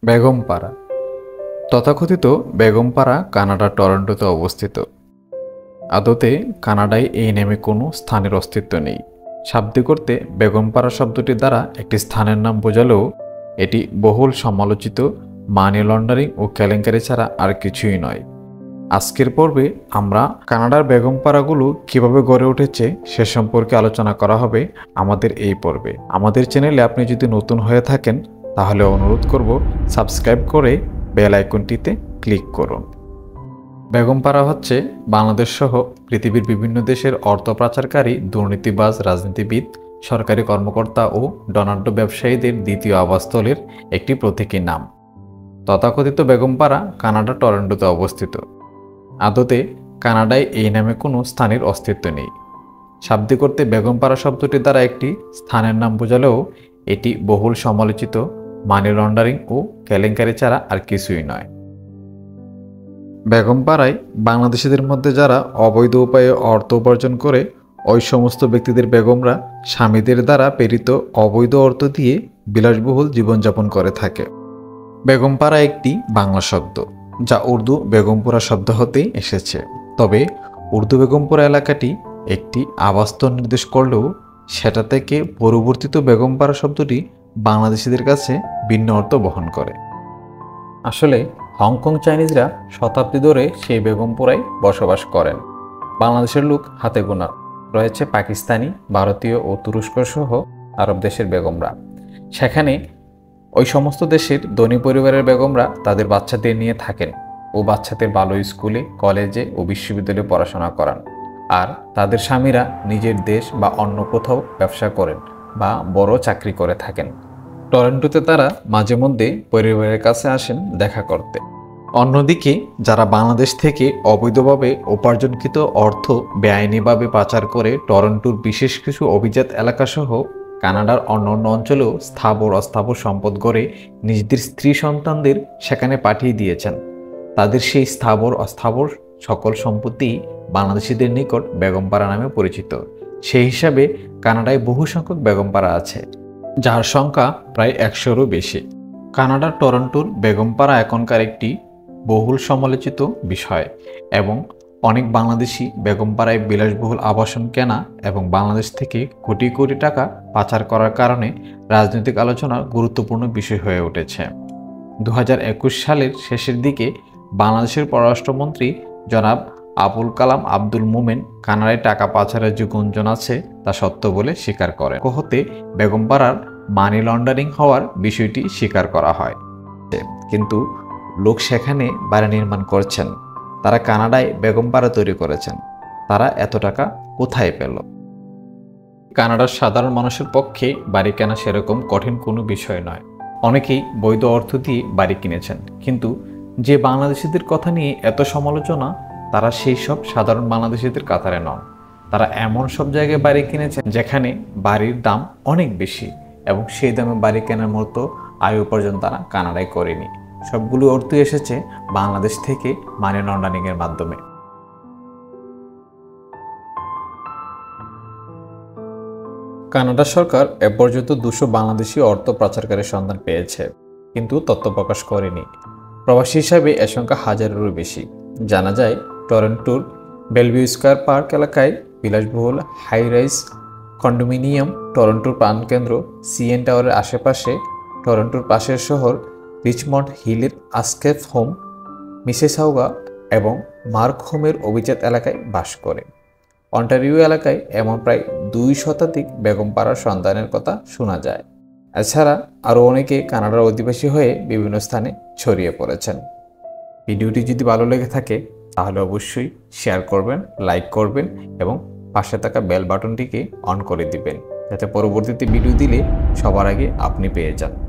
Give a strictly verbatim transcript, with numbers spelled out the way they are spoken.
বেগমপাড়া তথাকথিত বেগমপাড়া কানাডার টরন্টোতে অবস্থিত। আদতে কানাডায় এই নামে কোনো স্থানের অস্তিত্ব নেই। শাব্দিক অর্থে বেগমপাড়া শব্দটি দ্বারা একটি স্থানের নাম বোঝালেও এটি বহুল সমালোচিত মানি লন্ডারিং ও কেলেঙ্কারি ছাড়া আর কিছুই নয়। আজকের পর্বে আমরা কানাডার বেগমপাড়াগুলো কিভাবে গড়ে উঠেছে সে সম্পর্কে আলোচনা করা হবে আমাদের এই পর্বে। আমাদের চ্যানেলে আপনি যদি নতুন হয়ে থাকেন তাহলে অনুরোধ করব সাবস্ক্রাইব করে বেল আইকনটিতে ক্লিক করুন। বেগমপাড়া হচ্ছে বাংলাদেশ সহ পৃথিবীর বিভিন্ন দেশের অর্থ পাচারকারী, দুর্নীতিবাজ, রাজনীতিবিদ, সরকারি কর্মকর্তা ও ধনাঢ্য ব্যবসায়ীদের দ্বিতীয় আবাসস্থলের একটি প্রতীকী নাম। তথাকথিত বেগমপাড়া কানাডা টরন্টোতে অবস্থিত। আদতে কানাডায় এই নামে কোনো স্থানের অস্তিত্ব নেই। শাব্দিক অর্থে বেগমপাড়া শব্দটি দ্বারা একটি স্থানের নাম বোঝালেও এটি বহুল সমালোচিত মানি লন্ডারিং ও কেলেঙ্কারি ছাড়া আর কিছুই নয়। বেগমপাড়ায় বাংলাদেশিদের মধ্যে যারা অবৈধ উপায়ে অর্থ উপার্জন করে, ওই সমস্ত ব্যক্তিদের বেগমরা স্বামীদের দ্বারা প্রেরিত অবৈধ অর্থ দিয়ে বিলাসবহুল জীবনযাপন করে থাকে। বেগমপাড়া একটি বাংলা শব্দ যা উর্দু বেগমপুরা শব্দ হতেই এসেছে। তবে উর্দু বেগমপুরা এলাকাটি একটি আবাসস্থল নির্দেশ করলেও সেটা থেকে পরিবর্তিত বেগমপাড়া শব্দটি বাংলাদেশিদের কাছে ভিন্ন অর্থ বহন করে। আসলে হংকং চাইনিজরা শতাব্দী ধরে সেই বেগমপুরায় বসবাস করেন। বাংলাদেশের লোক হাতে গোনা, রয়েছে পাকিস্তানি, ভারতীয় ও তুরস্ক সহ আরব দেশের বেগমরা। সেখানে ওই সমস্ত দেশের ধনী পরিবারের বেগমরা তাদের বাচ্চাদের নিয়ে থাকেন ও বাচ্চাদের ভালো স্কুলে, কলেজে ও বিশ্ববিদ্যালয়ে পড়াশোনা করান। আর তাদের স্বামীরা নিজের দেশ বা অন্য কোথাও ব্যবসা করেন বা বড় চাকরি করে থাকেন। টরন্টোতে তারা মাঝে মধ্যে পরিবারের কাছে আসেন দেখা করতে। অন্যদিকে যারা বাংলাদেশ থেকে অবৈধভাবে উপার্জনকৃত অর্থ বেআইনিভাবে পাচার করে টরন্টোর বিশেষ কিছু অভিজাত এলাকাসহ কানাডার অন্যান্য অঞ্চলেও স্থাবর অস্থাবর সম্পদ গড়ে নিজেদের স্ত্রী সন্তানদের সেখানে পাঠিয়ে দিয়েছেন, তাদের সেই স্থাবর অস্থাবর সকল সম্পত্তি বাংলাদেশিদের নিকট বেগমপাড়া নামে পরিচিত। সেই হিসাবে কানাডায় বহু সংখ্যক বেগমপাড়া আছে, যার সংখ্যা প্রায় একশোরও বেশি। কানাডার টরন্টোর বেগমপাড়া এখনকার একটি বহুল সমালোচিত বিষয় এবং অনেক বাংলাদেশি বেগমপাড়ায় বিলাসবহুল আবাসন কেনা এবং বাংলাদেশ থেকে কোটি কোটি টাকা পাচার করার কারণে রাজনৈতিক আলোচনার গুরুত্বপূর্ণ বিষয় হয়ে উঠেছে। দু হাজার একুশ সালের শেষের দিকে বাংলাদেশের পররাষ্ট্রমন্ত্রী জনাব আবুল কালাম আব্দুল মোমেন কানাডায় টাকা পাচারের যে গুঞ্জন আছে তা সত্য বলে স্বীকার করেন। কোহতে বেগমপাড়ার মানি লন্ডারিং হওয়ার বিষয়টি স্বীকার করা হয়, কিন্তু লোক সেখানে বাড়ি নির্মাণ করছেন, তারা কানাডায় বেগমপাড়া তৈরি করেছেন, তারা এত টাকা কোথায় পেল? কানাডার সাধারণ মানুষের পক্ষে বাড়ি কেনা সেরকম কঠিন কোনো বিষয় নয়। অনেকেই বৈধ অর্থ দিয়ে বাড়ি কিনেছেন, কিন্তু যে বাংলাদেশিদের কথা নিয়ে এত সমালোচনা, তারা সেই সব সাধারণ বাংলাদেশিদের কাতারে নন। তারা এমন সব জায়গায় বাড়ি কিনেছেন যেখানে বাড়ির দাম অনেক বেশি এবং সেই দামে বাড়ি কেনার মতো আয় উপার্জন তারা কানাডায় করেনি। সবগুলো অর্থ এসেছে বাংলাদেশ থেকে মানি লন্ডারিং এর মাধ্যমে। কানাডা সরকার এ পর্যন্ত দুশো বাংলাদেশি অর্থ পাচারকারীর সন্ধান পেয়েছে, কিন্তু তথ্য প্রকাশ করেনি। প্রবাসী হিসাবে এ সংখ্যা হাজারেরও বেশি। জানা যায় টরন্টোর বেলভিউ স্কয়ার পার্ক এলাকায় বিলাসবহুল হাই রাইজ কন্ডোমিনিয়াম, টরন্টোর প্রাণকেন্দ্র সিএন টাওয়ারের আশেপাশে, টরন্টোর পাশের শহর রিচমন্ড হিলের আসকেপ হোম, মিসেসাউগা এবং মার্ক হোমের অভিজাত এলাকায় বাস করে। অন্টারিও এলাকায় এমন প্রায় দুই শতাধিক বেগমপাড়ার সন্ধানের কথা শোনা যায়। এছাড়া আরও অনেকে কানাডার অধিবাসী হয়ে বিভিন্ন স্থানে ছড়িয়ে পড়েছেন। ভিডিওটি যদি ভালো লেগে থাকে তাহলে অবশ্যই শেয়ার করবেন, লাইক করবেন এবং পাশে থাকা বেল বাটনটিকে অন করে দিবেন, যাতে পরবর্তীতে ভিডিও দিলে সবার আগে আপনি পেয়ে যান।